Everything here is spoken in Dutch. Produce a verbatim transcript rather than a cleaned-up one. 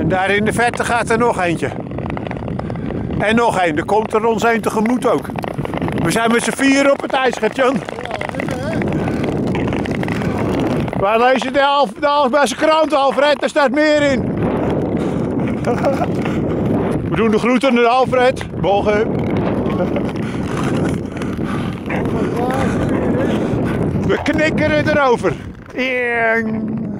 Daar in de verte gaat er nog eentje. En nog één, er komt er ons heen tegemoet ook. We zijn met z'n vier op het ijs, Gert-Jan. Wij lezen de, Alf, de Alfbesse krant, Alfred, daar staat meer in. We doen de groeten aan Alfred. Morgen. We knikkeren erover.